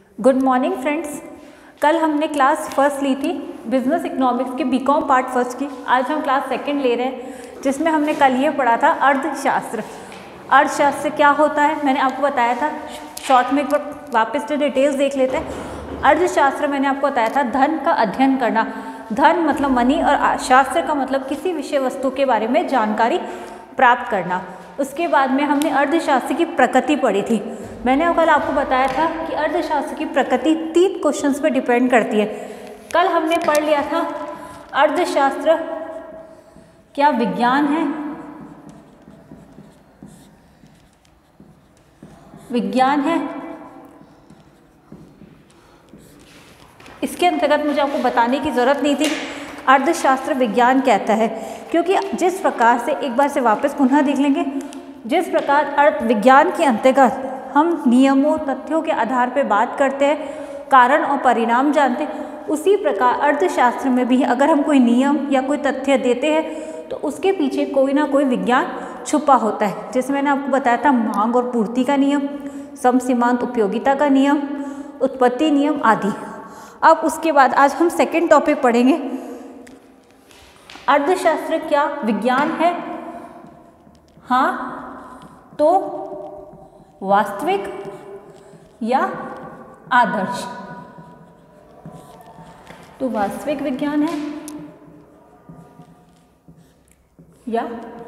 Good morning friends. कल हमने class first ली थी बिजनेस इकोनॉमिक्स के बीकॉम पार्ट फर्स्ट की। आज हम क्लास सेकंड ले रहे हैं जिसमें हमने कल ये पढ़ा था अर्थशास्त्र। अर्थशास्त्र क्या होता है मैंने आपको बताया था, शॉर्ट में एक बार वापस से डिटेल्स देख लेते हैं। अर्थशास्त्र मैंने आपको बताया था धन का अध्ययन करना। धन मतलब मनी और शास्त्र का मतलब किसी विषय वस्तु के बारे में जानकारी प्राप्त करना। उसके बाद में हमने अर्थशास्त्र की प्रकृति पढ़ी थी। मैंने कल आपको बताया था कि अर्थशास्त्र की प्रकृति 3 क्वेश्चंस पे डिपेंड करती है। कल हमने पढ़ लिया था अर्थशास्त्र क्या विज्ञान है, विज्ञान है। इसके अंतर्गत मुझे आपको बताने की ज़रूरत नहीं थी अर्थशास्त्र विज्ञान कहता है, क्योंकि जिस प्रकार से एक बार से वापस पुनः देख लेंगे, जिस प्रकार अर्थ विज्ञान के अंतर्गत हम नियमों तथ्यों के आधार पर बात करते हैं, कारण और परिणाम जानते हैं, उसी प्रकार अर्थशास्त्र में भी अगर हम कोई नियम या कोई तथ्य देते हैं तो उसके पीछे कोई ना कोई विज्ञान छुपा होता है। जैसे मैंने आपको बताया था मांग और पूर्ति का नियम, समसीमांत उपयोगिता का नियम, उत्पत्ति नियम आदि। अब उसके बाद आज हम सेकेंड टॉपिक पढ़ेंगे, अर्थशास्त्र क्या विज्ञान है? हाँ तो वास्तविक या आदर्श? तो वास्तविक विज्ञान है या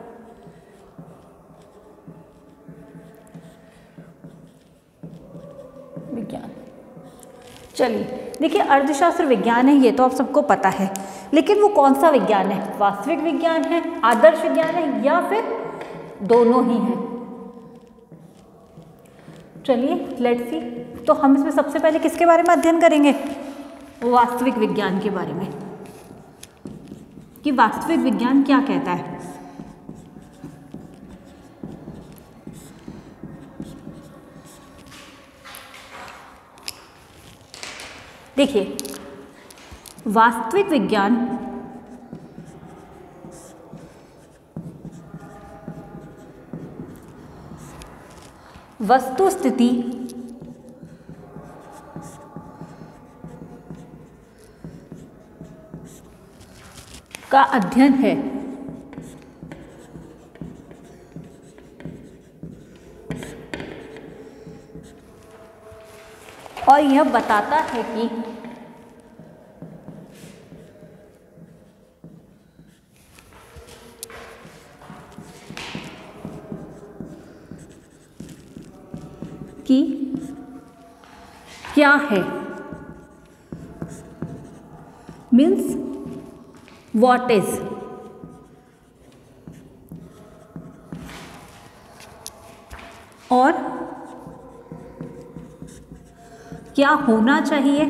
विज्ञान? चलिए देखिए, अर्थशास्त्र विज्ञान है ये तो आप सबको पता है, लेकिन वो कौन सा विज्ञान है? वास्तविक विज्ञान है, आदर्श विज्ञान है या फिर दोनों ही हैं? चलिए लेट्स सी। तो हम इसमें सबसे पहले किसके बारे में अध्ययन करेंगे? वास्तविक विज्ञान के बारे में, कि वास्तविक विज्ञान क्या कहता है। देखिए, वास्तविक विज्ञान वस्तु स्थिति का अध्ययन है। और यह बताता है कि क्या है, मीन्स व्हाट इज, और क्या होना चाहिए,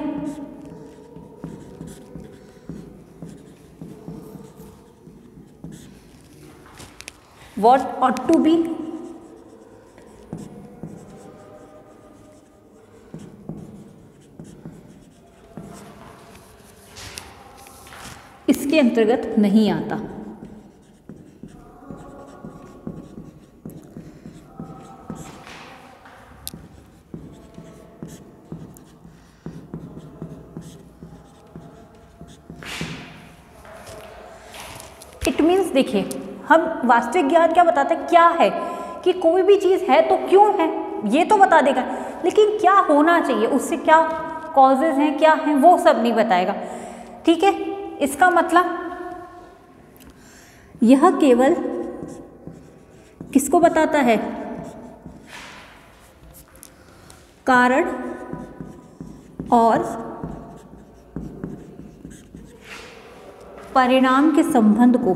व्हाट ऑट टू बी, इसके अंतर्गत नहीं आता। इट मीन्स देखिए, हम वास्तविक ज्ञान क्या बताते हैं? क्या है कि कोई भी चीज़ है तो क्यों है ये तो बता देगा, लेकिन क्या होना चाहिए, उससे क्या कॉजेज हैं, क्या हैं, वो सब नहीं बताएगा। ठीक है, इसका मतलब यह केवल किसको बताता है? कारण और परिणाम के संबंध को।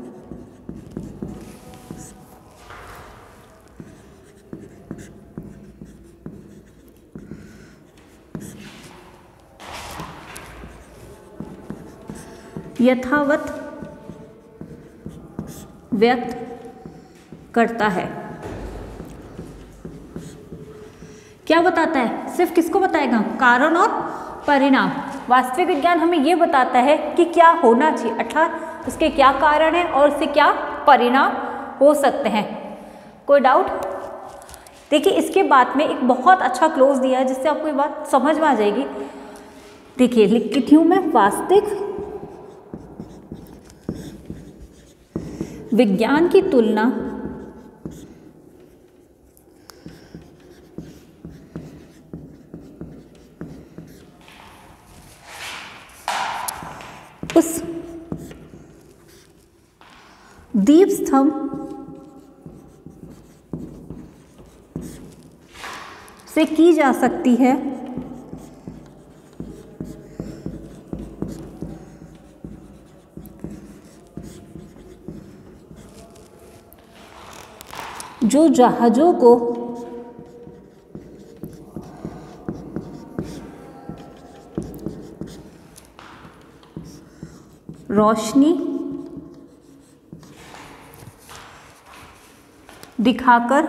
यथावत व्यक्त करता है। क्या बताता है? सिर्फ किसको बताएगा? कारण और परिणाम। वास्तविक विज्ञान हमें ये बताता है कि क्या होना चाहिए, अर्थात उसके क्या कारण है और उससे क्या परिणाम हो सकते हैं। कोई डाउट? देखिए इसके बाद में एक बहुत अच्छा क्लोज दिया है जिससे आपको ये बात समझ में आ जाएगी। देखिए लिखती हूँ मैं, वास्तविक विज्ञान की तुलना उस दीप स्तंभ से की जा सकती है जो जहाज़ों को रोशनी दिखाकर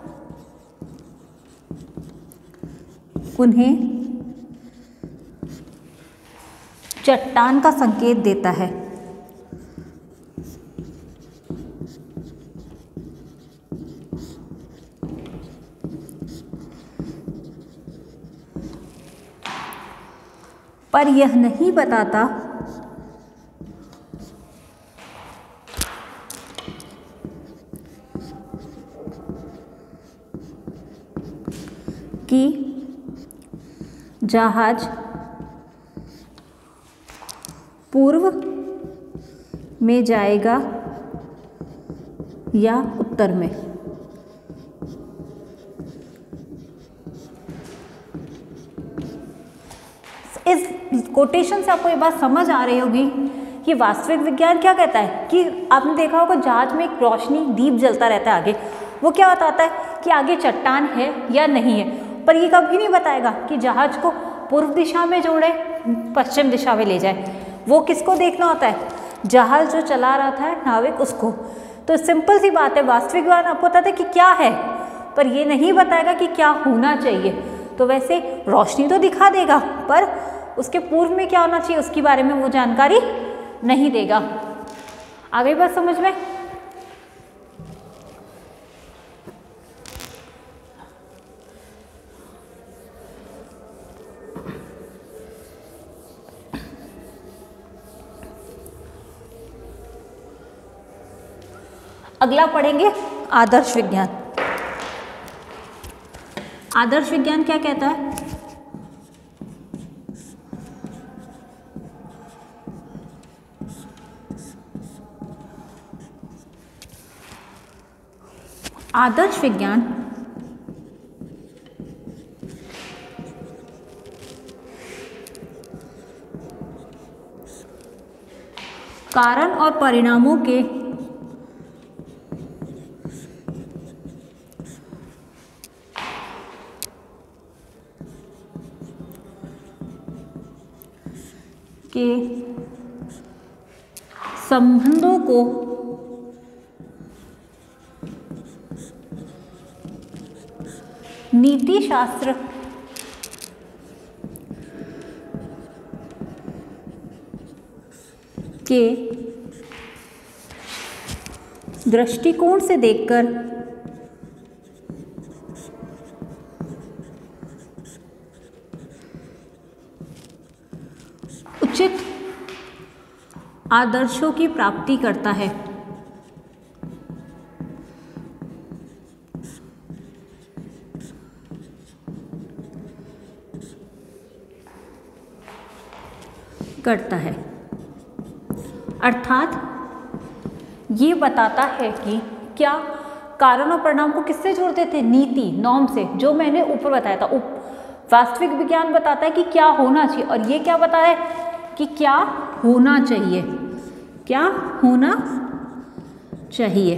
उन्हें चट्टान का संकेत देता है। पर यह नहीं बताता कि जहाज पूर्व में जाएगा या उत्तर में। इस कोटेशन से आपको ये बात समझ आ रही होगी कि वास्तविक विज्ञान क्या कहता है कि आपने देखा होगा जहाज में एक रोशनी दीप जलता रहता है आगे, वो क्या बताता है कि आगे चट्टान है या नहीं है, पर ये कभी नहीं बताएगा कि जहाज को पूर्व दिशा में जोड़े पश्चिम दिशा में ले जाए। वो किसको देखना होता है, जहाज जो चला रहा था नाविक उसको। तो सिंपल सी बात है, वास्तविक विज्ञान आपको बताता है कि क्या है पर ये नहीं बताएगा कि क्या होना चाहिए। तो वैसे रोशनी तो दिखा देगा पर उसके पूर्व में क्या होना चाहिए उसके बारे में वो जानकारी नहीं देगा। आ गई बात समझ में? अगला पढ़ेंगे आदर्श विज्ञान। आदर्श विज्ञान क्या कहता है? आदर्श विज्ञान कारण और परिणामों के संबंधों को नीति शास्त्र के दृष्टिकोण से देखकर उचित आदर्शों की प्राप्ति करता है। अर्थात ये बताता है कि क्या कारण और परिणाम को किससे जोड़ते थे, नीति नॉर्म से, जो मैंने ऊपर बताया था। वास्तविक विज्ञान बताता है कि क्या होना चाहिए और ये क्या बताता है कि क्या होना चाहिए, क्या होना चाहिए।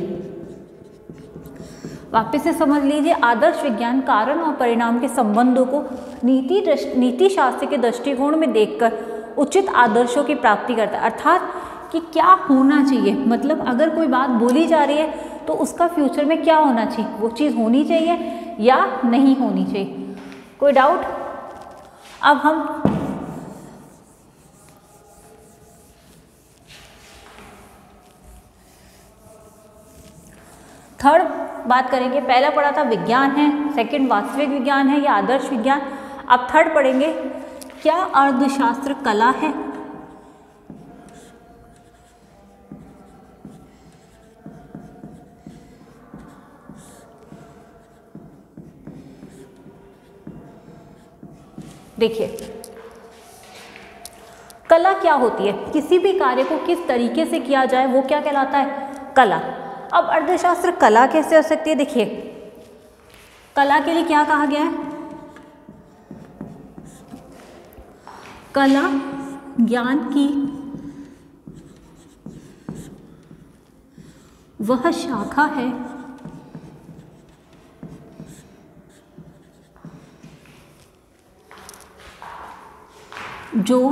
वापस से समझ लीजिए, आदर्श विज्ञान कारण और परिणाम के संबंधों को नीति शास्त्र के दृष्टिकोण में देखकर उचित आदर्शों की प्राप्ति करता है। अर्थात कि क्या होना चाहिए, मतलब अगर कोई बात बोली जा रही है तो उसका फ्यूचर में क्या होना चाहिए, वो चीज़ होनी चाहिए या नहीं होनी चाहिए। कोई डाउट? अब हम थर्ड बात करेंगे, पहला पढ़ा था विज्ञान है, सेकंड वास्तविक विज्ञान है या आदर्श विज्ञान। अब थर्ड पढ़ेंगे, क्या अर्थशास्त्र कला है? देखिए, कला क्या होती है? किसी भी कार्य को किस तरीके से किया जाए वो क्या कहलाता है? कला। अब अर्थशास्त्र कला कैसे हो सकती है? देखिए, कला के लिए क्या कहा गया है? कला ज्ञान की वह शाखा है जो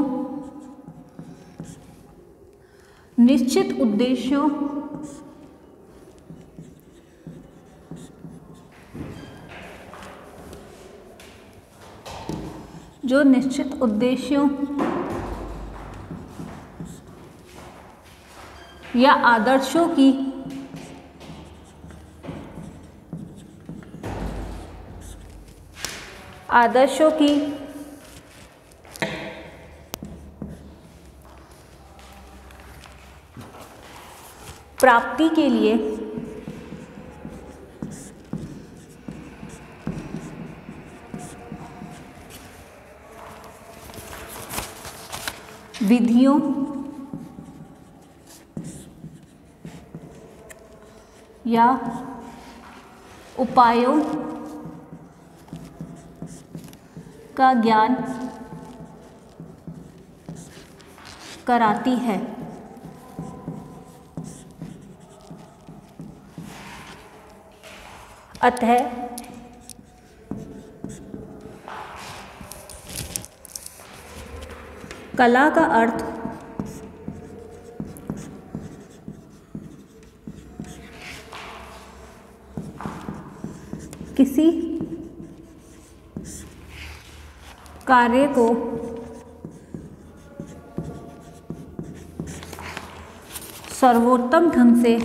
निश्चित उद्देश्यों या आदर्शों की प्राप्ति के लिए विधियों या उपायों का ज्ञान कराती है। अतः कला का अर्थ किसी कार्य को सर्वोत्तम ढंग से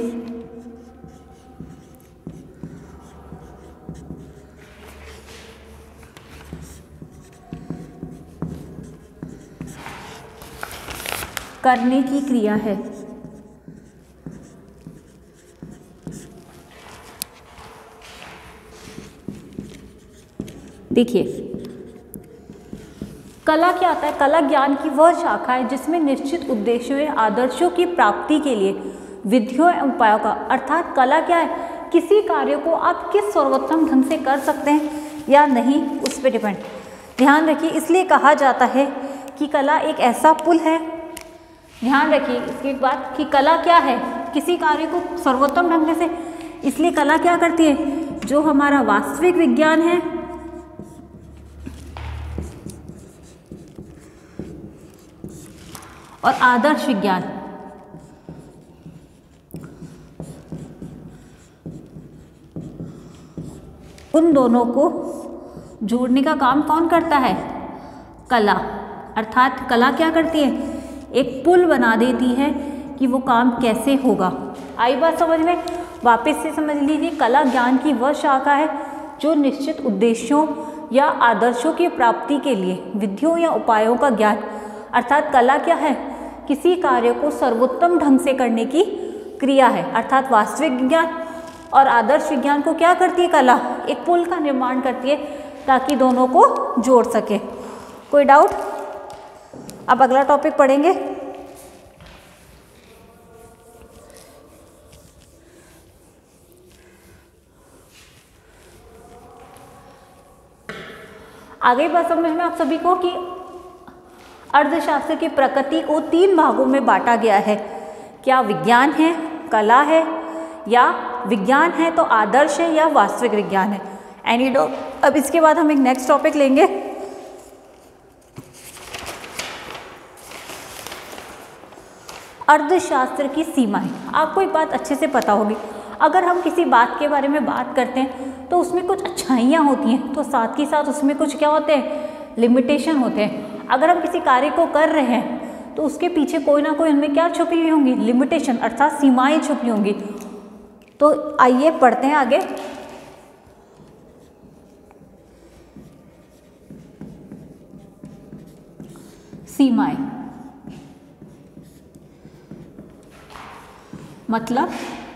करने की क्रिया है। देखिए, कला क्या आता है? कला ज्ञान की वह शाखा है जिसमें निश्चित उद्देश्यों या आदर्शों की प्राप्ति के लिए विधियों एवं उपायों का, अर्थात कला क्या है? किसी कार्य को आप किस सर्वोत्तम ढंग से कर सकते हैं या नहीं, उस पर डिपेंड। ध्यान रखिए, इसलिए कहा जाता है कि कला एक ऐसा पुल है। ध्यान रखिए इसकी एक बात कि कला क्या है? किसी कार्य को सर्वोत्तम ढंग से, इसलिए कला क्या करती है? जो हमारा वास्तविक विज्ञान है और आदर्श विज्ञान, उन दोनों को जोड़ने का काम कौन करता है? कला। अर्थात कला क्या करती है? एक पुल बना देती है कि वो काम कैसे होगा। आई बात समझ में? वापस से समझ लीजिए, कला ज्ञान की वह शाखा है जो निश्चित उद्देश्यों या आदर्शों की प्राप्ति के लिए विधियों या उपायों का ज्ञान, अर्थात कला क्या है? किसी कार्य को सर्वोत्तम ढंग से करने की क्रिया है। अर्थात वास्तविक विज्ञान और आदर्श विज्ञान को क्या करती है? कला एक पुल का निर्माण करती है ताकि दोनों को जोड़ सके। कोई डाउट? अब अगला टॉपिक पढ़ेंगे। आगे बात समझ में आप सभी को कि अर्थशास्त्र की प्रकृति को 3 भागों में बांटा गया है। क्या विज्ञान है, कला है, या विज्ञान है तो आदर्श है या वास्तविक विज्ञान है। Any doubt? अब इसके बाद हम एक नेक्स्ट टॉपिक लेंगे। अर्थशास्त्र की सीमाएं। आपको एक बात अच्छे से पता होगी, अगर हम किसी बात के बारे में बात करते हैं तो उसमें कुछ अच्छाइयाँ होती हैं, तो साथ ही साथ उसमें कुछ क्या होते हैं? लिमिटेशन होते हैं। अगर हम किसी कार्य को कर रहे हैं तो उसके पीछे कोई ना कोई उनमें क्या छुपी हुई होंगी? लिमिटेशन, अर्थात सीमाएं छुपी होंगी। तो आइए पढ़ते हैं आगे। सीमाएं मतलब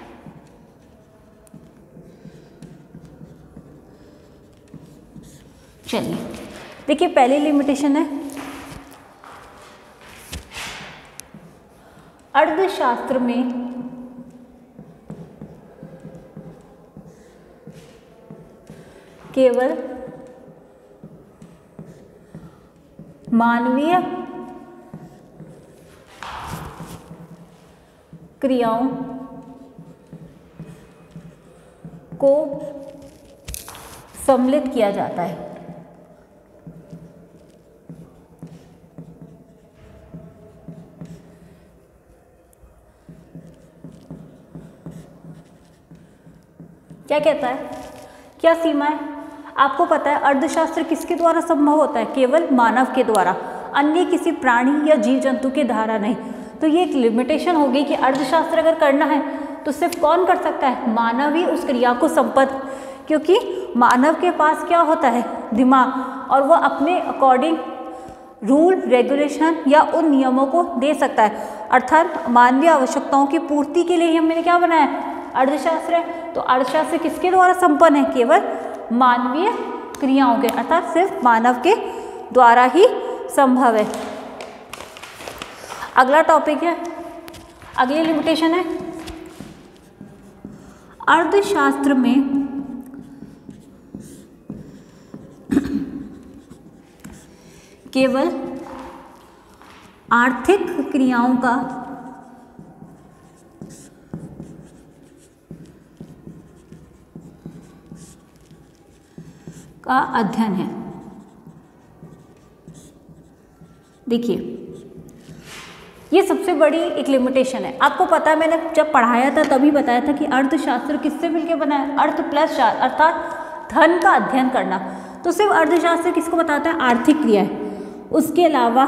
चलिए देखिए, पहली लिमिटेशन है अर्थशास्त्र में केवल मानवीय क्रियाओं को सम्मिलित किया जाता है। क्या कहता है? क्या सीमाएं? आपको पता है अर्थशास्त्र किसके द्वारा संभव होता है? केवल मानव के द्वारा, अन्य किसी प्राणी या जीव जंतु के द्वारा नहीं। तो ये एक लिमिटेशन हो गई कि अर्थशास्त्र अगर करना है तो सिर्फ कौन कर सकता है? मानव ही उस क्रिया को संपन्न, क्योंकि मानव के पास क्या होता है? दिमाग, और वह अपने अकॉर्डिंग रूल रेगुलेशन या उन नियमों को दे सकता है। अर्थात मानवीय आवश्यकताओं की पूर्ति के लिए ही हमने क्या बनाया? अर्थशास्त्र है। तो अर्थशास्त्र किसके द्वारा संपन्न है? केवल मानवीय क्रियाओं के, अर्थात सिर्फ मानव के द्वारा ही संभव है। अगला टॉपिक है, अगली लिमिटेशन है अर्थशास्त्र में केवल आर्थिक क्रियाओं का अध्ययन है। देखिए, ये सबसे बड़ी एक लिमिटेशन है। आपको पता है, मैंने जब पढ़ाया था तभी बताया था कि अर्थशास्त्र किससे मिलकर बना है? अर्थ प्लस शास्त्र, अर्थात धन का अध्ययन करना। तो सिर्फ अर्थशास्त्र किसको बताता है? आर्थिक क्रिया है। उसके अलावा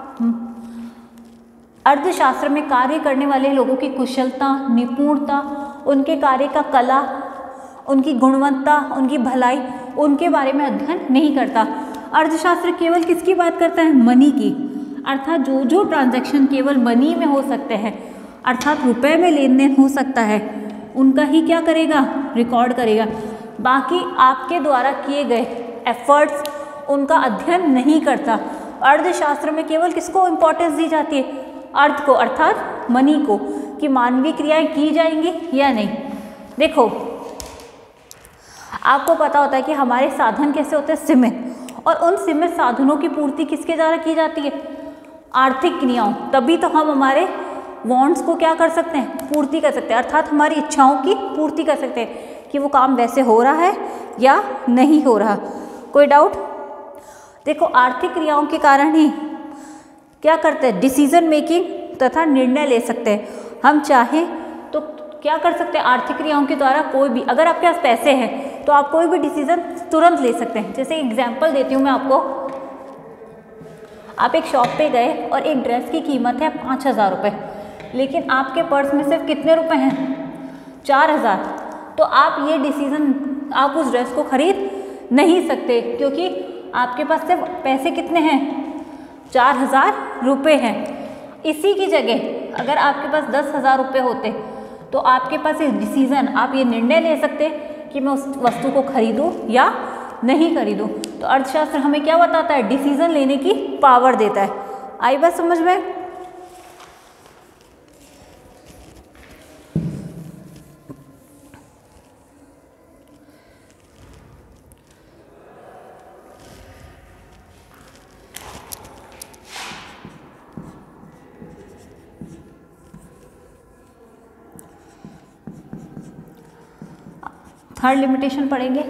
अर्थशास्त्र में कार्य करने वाले लोगों की कुशलता, निपुणता, उनके कार्य का कला, उनकी गुणवत्ता, उनकी भलाई, उनके बारे में अध्ययन नहीं करता। अर्थशास्त्र केवल किसकी बात करता है? मनी की, अर्थात जो जो ट्रांजैक्शन केवल मनी में हो सकते हैं, अर्थात रुपए में लेन देन हो सकता है, उनका ही क्या करेगा? रिकॉर्ड करेगा। बाकी आपके द्वारा किए गए एफर्ट्स उनका अध्ययन नहीं करता। अर्थशास्त्र में केवल किसको इंपॉर्टेंस दी जाती है? अर्थ को, अर्थात मनी को, कि मानवीय क्रियाएं की जाएंगी या नहीं। देखो, आपको पता होता है कि हमारे साधन कैसे होते हैं? सीमित, और उन सीमित साधनों की पूर्ति किसके द्वारा की जाती है? आर्थिक क्रियाओं। तभी तो हम हमारे वांट्स को क्या कर सकते हैं? पूर्ति कर सकते हैं, अर्थात हमारी इच्छाओं की पूर्ति कर सकते हैं कि वो काम वैसे हो रहा है या नहीं हो रहा। कोई डाउट? देखो, आर्थिक क्रियाओं के कारण ही क्या करते हैं? डिसीजन मेकिंग तथा निर्णय ले सकते हैं। हम चाहें तो क्या कर सकते हैं? आर्थिक क्रियाओं के द्वारा कोई भी, अगर आपके पास पैसे हैं तो आप कोई भी डिसीजन तुरंत ले सकते हैं। जैसे एग्जांपल देती हूँ मैं आपको। आप एक शॉप पे गए और एक ड्रेस की कीमत है 5,000 रुपये, लेकिन आपके पर्स में सिर्फ कितने रुपए हैं? 4,000। तो आप ये डिसीजन, आप उस ड्रेस को खरीद नहीं सकते, क्योंकि आपके पास सिर्फ पैसे कितने हैं? 4,000 रुपये हैं। इसी की जगह अगर आपके पास 10,000 रुपये होते तो आपके पास एक डिसीजन, आप ये निर्णय ले सकते कि मैं उस वस्तु को खरीदूं या नहीं खरीदूं। तो अर्थशास्त्र हमें क्या बताता है? डिसीजन लेने की पावर देता है। आई बात समझ में? थर्ड लिमिटेशन पढ़ेंगे।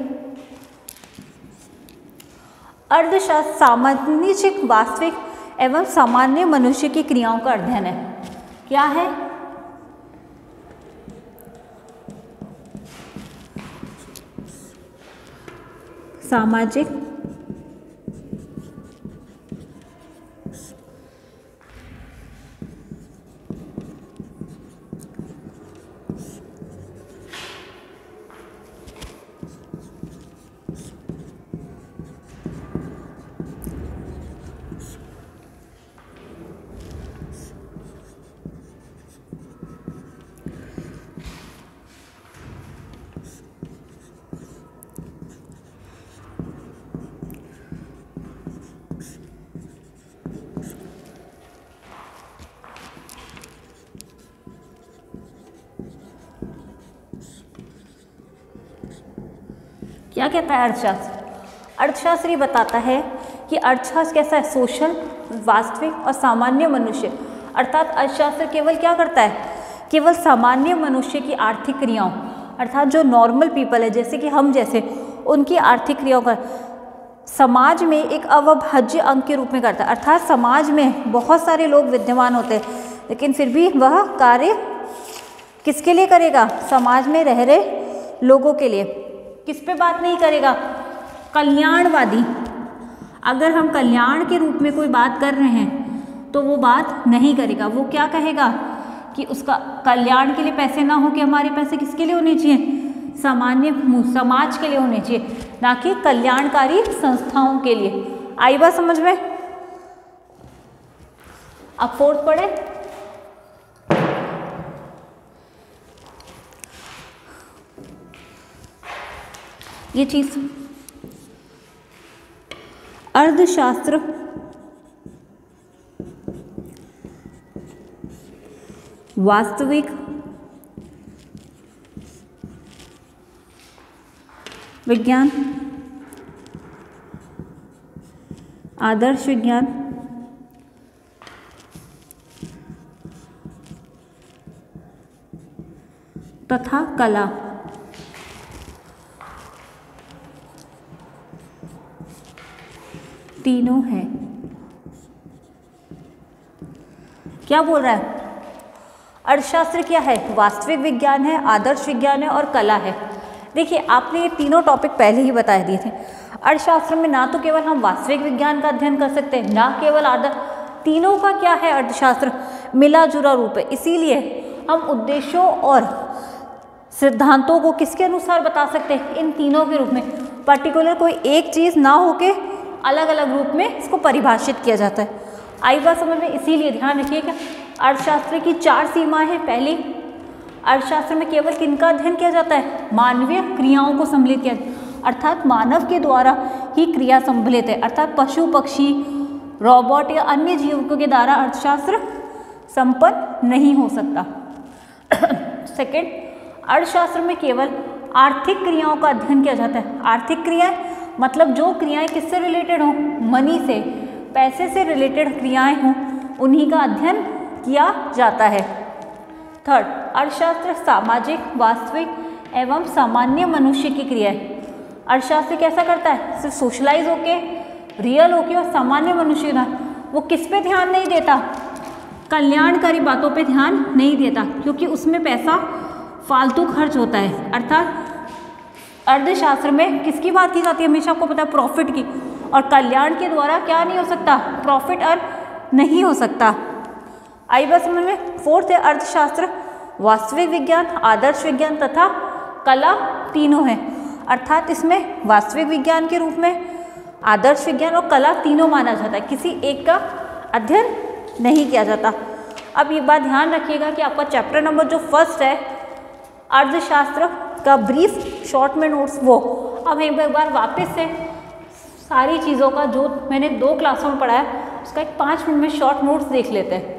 अर्थशास्त्र सामाजिक, वास्तविक एवं सामान्य मनुष्य की क्रियाओं का अध्ययन है। क्या है? सामाजिक क्या कहता है अर्थशास्त्र? अर्थशास्त्र ये बताता है कि अर्थशास्त्र कैसा है, सोशल, वास्तविक और सामान्य मनुष्य। अर्थात अर्थशास्त्र केवल क्या करता है, केवल सामान्य मनुष्य की आर्थिक क्रियाओं, अर्थात जो नॉर्मल पीपल है जैसे कि हम जैसे, उनकी आर्थिक क्रियाओं का समाज में एक अविभाज्य अंग के रूप में करता है। अर्थात समाज में बहुत सारे लोग विद्यमान होते हैं, लेकिन फिर भी वह कार्य किसके लिए करेगा, समाज में रह रहे लोगों के लिए। किस पे बात नहीं करेगा, कल्याणवादी। अगर हम कल्याण के रूप में कोई बात कर रहे हैं तो वो बात नहीं करेगा। वो क्या कहेगा कि उसका कल्याण के लिए पैसे ना हो, कि हमारे पैसे किसके लिए होने चाहिए, सामान्य समाज के लिए होने चाहिए, ना कि कल्याणकारी संस्थाओं के लिए। आई बात समझ में? अब फोर्थ पढ़े। ये चीज अर्थशास्त्र वास्तविक विज्ञान, आदर्श विज्ञान तथा कला तीनों है। क्या बोल रहा है? अर्थशास्त्र क्या है? वास्तविक विज्ञान है, आदर्श विज्ञान है और कला है। देखिए, आपने ये तीनों टॉपिक पहले ही बता दिए थे। अर्थशास्त्र में ना तो केवल हम वास्तविक विज्ञान का अध्ययन कर सकते हैं, ना केवल आदर्श, तीनों का क्या है, अर्थशास्त्र मिला जुला रूप है। इसीलिए हम उद्देश्यों और सिद्धांतों को किसके अनुसार बता सकते हैं, इन तीनों के रूप में। पर्टिकुलर कोई एक चीज़ ना होके अलग अलग रूप में इसको परिभाषित किया जाता है। आई बात समझ में? इसीलिए ध्यान रखिएगा, अर्थशास्त्र की 4 सीमाएं हैं। पहली, अर्थशास्त्र में केवल किनका अध्ययन किया जाता है, मानवीय क्रियाओं को सम्मिलित किया, अर्थात मानव के द्वारा ही क्रिया सम्मिलित है। अर्थात पशु, पक्षी, रोबोट या अन्य जीवों के द्वारा अर्थशास्त्र संपन्न नहीं हो सकता। सेकेंड, अर्थशास्त्र में केवल आर्थिक क्रियाओं का अध्ययन किया जाता है। आर्थिक क्रियाएं मतलब जो क्रियाएं किससे रिलेटेड हों, मनी से, पैसे से रिलेटेड क्रियाएं हों, उन्हीं का अध्ययन किया जाता है। थर्ड, अर्थशास्त्र सामाजिक, वास्तविक एवं सामान्य मनुष्य की क्रिया है। अर्थशास्त्र कैसा करता है, सिर्फ सोशलाइज होके, रियल होके और सामान्य मनुष्य का, वो किस पे ध्यान नहीं देता, कल्याणकारी बातों पे ध्यान नहीं देता, क्योंकि उसमें पैसा फालतू खर्च होता है। अर्थात अर्थशास्त्र में किसकी बात की जाती है, हमेशा आपको पता है, प्रॉफिट की, और कल्याण के द्वारा क्या नहीं हो सकता, प्रॉफिट अर्न नहीं हो सकता। आई बात समझ में? फोर्थ है, अर्थशास्त्र वास्तविक विज्ञान, आदर्श विज्ञान तथा कला तीनों हैं। अर्थात इसमें वास्तविक विज्ञान के रूप में आदर्श विज्ञान और कला तीनों माना जाता है, किसी एक का अध्ययन नहीं किया जाता। अब ये बात ध्यान रखिएगा कि आपका चैप्टर नंबर जो फर्स्ट है अर्थशास्त्र का ब्रीफ शॉर्ट में नोट्स, वो अब एक बार वापस से सारी चीज़ों का जो मैंने 2 क्लासों में पढ़ाया उसका एक 5 मिनट में शॉर्ट नोट्स देख लेते हैं।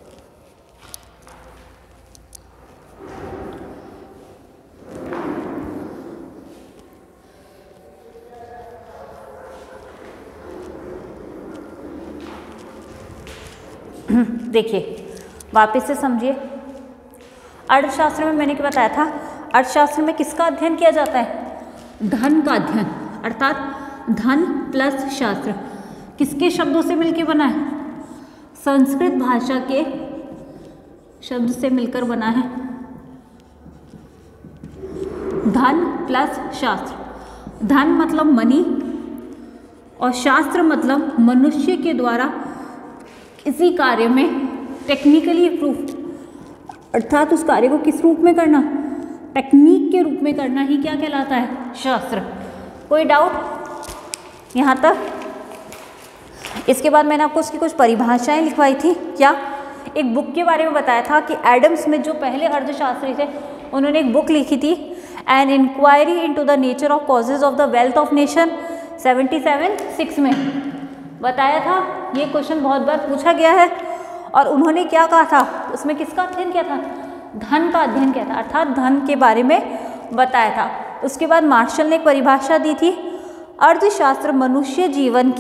देखिए, वापस से समझिए। अर्थशास्त्र में मैंने क्या बताया था, अर्थशास्त्र में किसका अध्ययन किया जाता है, धन का अध्ययन। अर्थात धन प्लस शास्त्र किसके शब्दों से मिलकर बना है, संस्कृत भाषा के शब्द से मिलकर बना है। धन प्लस शास्त्र, धन मतलब मनी और शास्त्र मतलब मनुष्य के द्वारा किसी कार्य में टेक्निकली प्रूफ, अर्थात उस कार्य को किस रूप में करना, टेक्निक के रूप में करना ही क्या कहलाता है, शास्त्र। कोई डाउट यहाँ तक? इसके बाद मैंने आपको उसकी कुछ परिभाषाएं लिखवाई थी। क्या? एक बुक के बारे में बताया था कि एडम स्मिथ जो पहले अर्थशास्त्री थे, उन्होंने एक बुक लिखी थी, an inquiry into the nature of causes of the wealth of nation, 77-6 में बताया था। ये क्वेश्चन बहुत बार पूछा गया है। और उन्होंने क्या कहा था, उसमें किसका अध्ययन किया था, धन का अध्ययन किया था, अर्थात धन के बारे में बताया था। उसके बाद मार्शल ने एक परिभाषा दी थी, अर्थशास्त्र मनुष्य जीवन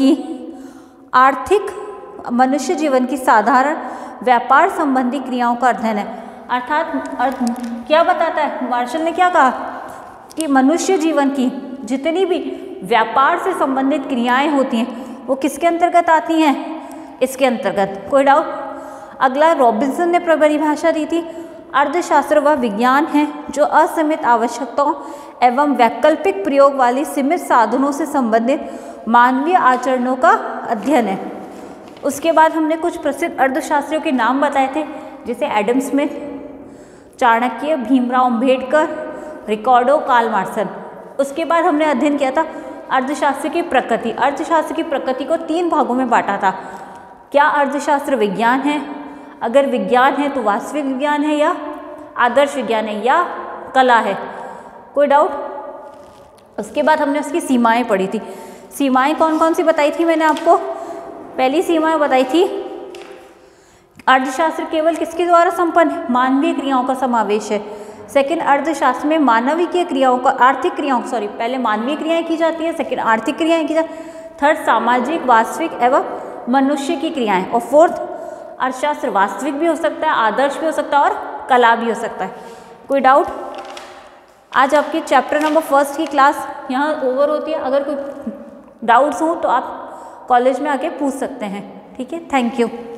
की साधारण व्यापार संबंधी क्रियाओं का अध्ययन है। अर्थात क्या बताता है, मार्शल ने क्या कहा कि मनुष्य जीवन की जितनी भी व्यापार से संबंधित क्रियाएं होती हैं वो किसके अंतर्गत आती हैं, इसके अंतर्गत। कोई डाउट? अगला रॉबिन्सन ने परिभाषा दी थी, अर्थशास्त्र वह विज्ञान है जो असीमित आवश्यकताओं एवं वैकल्पिक प्रयोग वाली सीमित साधनों से संबंधित मानवीय आचरणों का अध्ययन है। उसके बाद हमने कुछ प्रसिद्ध अर्थशास्त्रियों के नाम बताए थे, जैसे Adam Smith, Chanakya, Bhimrao Ambedkar, Ricardo, Karl Marx. उसके बाद हमने अध्ययन किया था अर्थशास्त्र की प्रकृति। अर्थशास्त्र की प्रकृति को 3 भागों में बांटा था। क्या अर्थशास्त्र विज्ञान है? अगर विज्ञान है तो वास्तविक विज्ञान है या आदर्श विज्ञान है या कला है? कोई डाउट? उसके बाद हमने उसकी सीमाएं पढ़ी थी। सीमाएं कौन कौन सी बताई थी मैंने आपको? पहली सीमा बताई थी, अर्थशास्त्र केवल किसके द्वारा संपन्न है? मानवीय क्रियाओं का समावेश है। सेकंड, अर्थशास्त्र में मानवीय क्रियाओं का पहले मानवीय क्रियाएं की जाती है, सेकंड आर्थिक क्रियाएं की जाती है, थर्ड सामाजिक, वास्तविक एवं मनुष्य की क्रियाएं, और फोर्थ अर्थशास्त्र वास्तविक भी हो सकता है, आदर्श भी हो सकता है और कला भी हो सकता है। कोई डाउट? आज आपकी चैप्टर नंबर 1 की क्लास यहाँ ओवर होती है। अगर कोई डाउट्स हो तो आप कॉलेज में आके पूछ सकते हैं। ठीक है, थैंक यू।